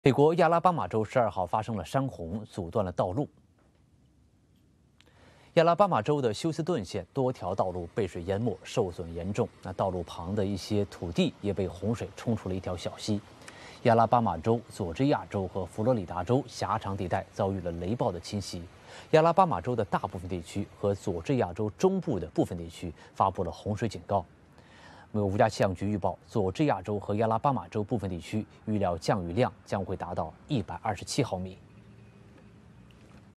美国亚拉巴马州12号发生了山洪，阻断了道路。亚拉巴马州的休斯顿县多条道路被水淹没，受损严重。道路旁的一些土地也被洪水冲出了一条小溪。亚拉巴马州、佐治亚州和佛罗里达州狭长地带遭遇了雷暴的侵袭。亚拉巴马州的大部分地区和佐治亚州中部的部分地区发布了洪水警告。美国国家气象局预报，佐治亚州和亚拉巴马州部分地区预料降雨量将会达到127毫米。